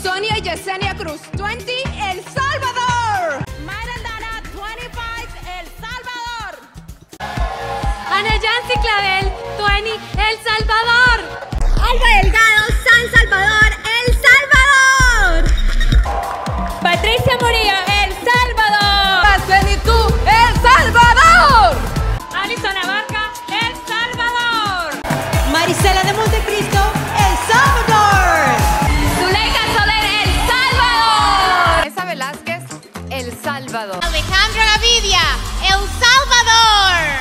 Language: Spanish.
Sonia y Yesenia Cruz, 20, El Salvador. Mayra Aldana, 25, El Salvador. Ana Yancy Clavel, 20, El Salvador. Alba Delgado, San Salvador, El Salvador. Patricia Murillo, El Salvador. Tú, El Salvador. Alison Abarca, El Salvador. Marisela de Montecristo, El Salvador. Zuleika Soler, El Salvador. Esa Velázquez, El Salvador. Alejandra Gavidia, El Salvador.